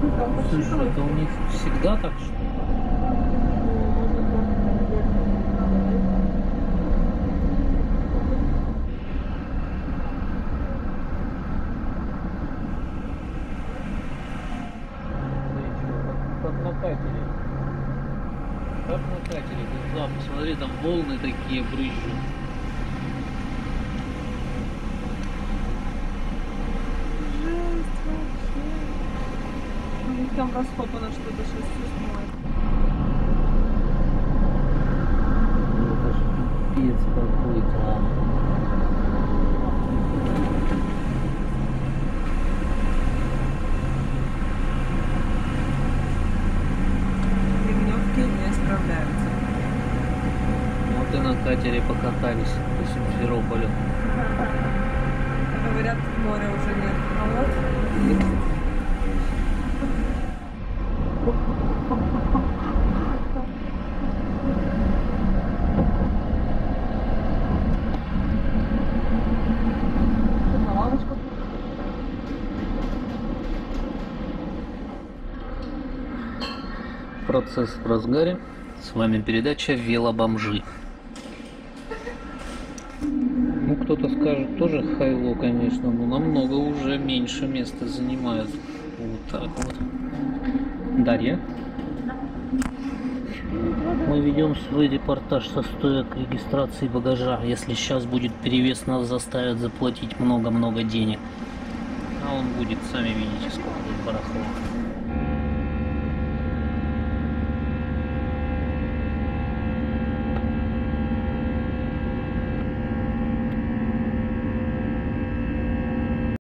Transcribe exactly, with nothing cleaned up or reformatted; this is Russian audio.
Слушай, это у них всегда так, что ли? Как на катере. Как на катере. Да, посмотри, там волны такие брызжут. Жесть вообще. У них там раскопано что-то сейчас снимает. Это ж пипец какой-то. Ливневки не справляются. Вот и на катере покатались по Симферополю. Говорят, моря уже нет. А вот. На лавочку. Процесс в разгаре. С вами передача «Велобомжи». Ну, кто-то скажет, тоже хайло, конечно, но намного уже меньше места занимают. Вот так вот. Дарья. Мы ведем свой репортаж со стоек регистрации багажа. Если сейчас будет перевес, нас заставят заплатить много-много денег. А он будет, сами видите, сколько.